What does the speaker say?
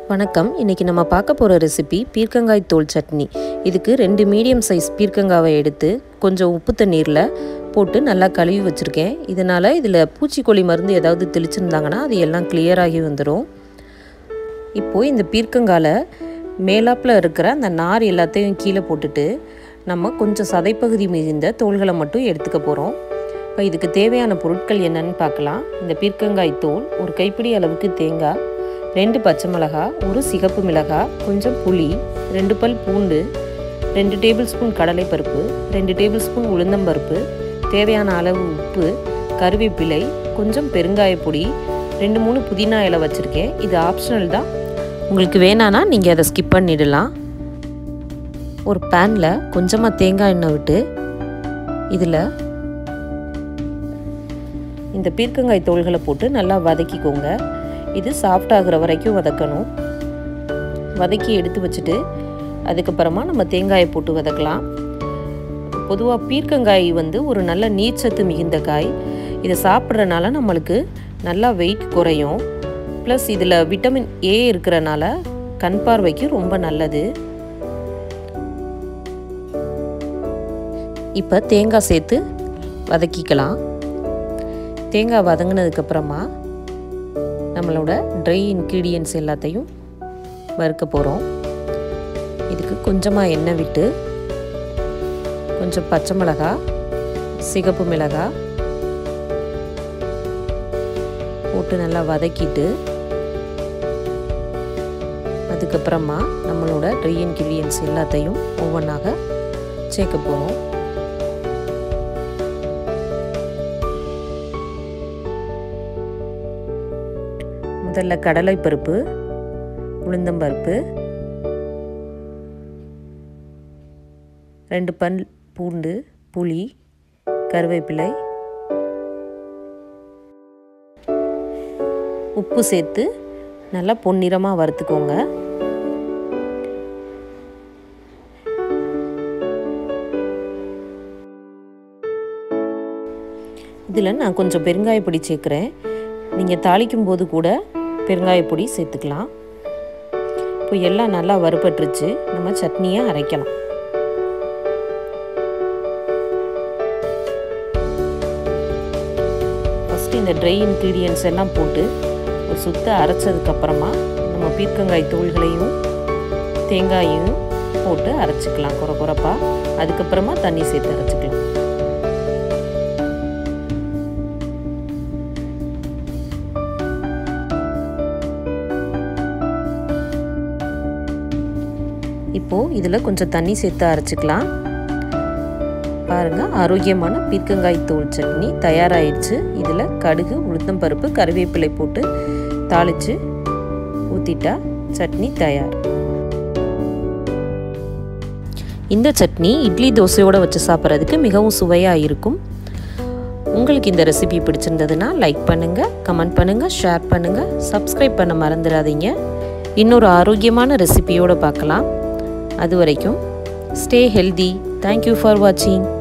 வணக்கம். இன்னைக்கு நம்ம பார்க்க போகிற ரெசிபி பீர்க்கங்காய் தோல் சட்னி. இதுக்கு 2 மீடியம் சைஸ் பீர்க்கங்காவை எடுத்து கொஞ்சம் உப்பு தண்ணீரில் போட்டு நல்லா கழுவி வச்சுருக்கேன். இதனால் இதில் பூச்சிக்கொல்லி மருந்து ஏதாவது தெளிச்சிருந்தாங்கன்னா அது எல்லாம் கிளியராகி வந்துடும். இப்போது இந்த பீர்க்கங்காயில் மேலாப்பில் இருக்கிற அந்த நார் எல்லாத்தையும் கீழே போட்டுட்டு நம்ம கொஞ்சம் சதைப்பகுதி மிகுந்த தோல்களை மட்டும் எடுத்துக்க போகிறோம். இப்போ இதுக்கு தேவையான பொருட்கள் என்னன்னு பார்க்கலாம். இந்த பீர்க்கங்காய் தோல், ஒரு கைப்பிடி அளவுக்கு தேங்காய், 2 பச்சை மிளகாய், 1 சிகப்பு மிளகாய், கொஞ்சம் புளி, 2 பல் பூண்டு, 2 டேபிள் ஸ்பூன் கடலைப்பருப்பு, 2 டேபிள் ஸ்பூன் உளுந்தம்பருப்பு, தேவையான அளவு உப்பு, கருவேப்பிலை, கொஞ்சம் பெருங்காயப்பொடி, 2-3 புதினா இலை வச்சுருக்கேன். இது ஆப்ஷனல் தான், உங்களுக்கு வேணான்னா நீங்கள் அதை ஸ்கிப் பண்ணிடலாம். ஒரு பேனில் கொஞ்சமாக தேங்காய் எண்ணெய் விட்டு இதில் இந்த பீர்க்கங்காய் தோல்களை போட்டு நல்லா வதக்கிக்கோங்க. இது சாஃப்ட் ஆகிற வரைக்கும் வதக்கணும். வதக்கி எடுத்து வச்சுட்டு அதுக்கப்புறமா நம்ம தேங்காயை போட்டு வதக்கலாம். பொதுவாக பீர்க்கங்காய் ஒரு நல்ல நீர்ச்சத்து மிகுந்த காய். இதை சாப்பிட்றதுனால நம்மளுக்கு நல்லா வெயிட் குறையும். ப்ளஸ் இதில் விட்டமின் ஏ இருக்கிறனால கண் பார்வைக்கு ரொம்ப நல்லது. இப்போ தேங்காய் சேர்த்து வதக்கிக்கலாம். தேங்காய் வதங்கினதுக்கப்புறமா நம்மளோட ட்ரை இன்க்ரீடியன்ட்ஸ் எல்லாத்தையும் வறுக்க போகிறோம். இதுக்கு கொஞ்சமாக எண்ணெய் விட்டு கொஞ்சம் பச்சை மிளகாய், சிகப்பு மிளகாய் போட்டு நல்லா வதக்கிட்டு அதுக்கப்புறமா நம்மளோட ட்ரை இன்க்ரீடியன்ட்ஸ் எல்லாத்தையும் ஒவ்வொன்றாக சேர்க்க போகிறோம். முதல்ல கடலைப்பருப்பு, உளுந்தம்பருப்பு, 2 பல் பூண்டு, புளி, கருவேப்பிலை, உப்பு சேர்த்து நல்லா பொன்னிறமாக வறுத்துக்கோங்க. இதில் நான் கொஞ்சம் பெருங்காயப்பொடி சேர்க்குறேன். நீங்கள் தாளிக்கும் போது கூட பெருங்காயப்பொடி சேர்த்துக்கலாம். இப்போ எல்லாம் நல்லா வறுபட்டுருச்சு. நம்ம சட்னியை அரைக்கலாம். ஃபஸ்ட்டு இந்த ட்ரை இன்க்ரீடியன்ட்ஸ் எல்லாம் போட்டு ஒரு சுத்த அரைச்சதுக்கப்புறமா நம்ம பீர்க்கங்காய் தோல்களையும் தேங்காயையும் போட்டு அரைச்சிக்கலாம் குறப்பாக. அதுக்கப்புறமா தண்ணி சேர்த்து அரைச்சிக்கலாம். இப்போது இதில் கொஞ்சம் தண்ணி சேர்த்து அரைச்சிக்கலாம். பாருங்கள், ஆரோக்கியமான பீர்க்கங்காய் தோல் சட்னி தயாராகிடுச்சு. இதில் கடுகு, உளுத்தம்பருப்பு, கருவேப்பிலை போட்டு தாளித்து ஊற்றிட்டா சட்னி தயார். இந்த சட்னி இட்லி தோசையோடு வச்சு சாப்பிட்றதுக்கு மிகவும் சுவையாக இருக்கும். உங்களுக்கு இந்த ரெசிபி பிடிச்சிருந்ததுன்னா லைக் பண்ணுங்கள், கமெண்ட் பண்ணுங்கள், ஷேர் பண்ணுங்கள், சப்ஸ்கிரைப் பண்ண மறந்துடாதீங்க. இன்னொரு ஆரோக்கியமான ரெசிபியோடு பார்க்கலாம். அது வரைக்கும் ஸ்டே ஹெல்தி. தேங்க்யூ ஃபார் வாட்சிங்.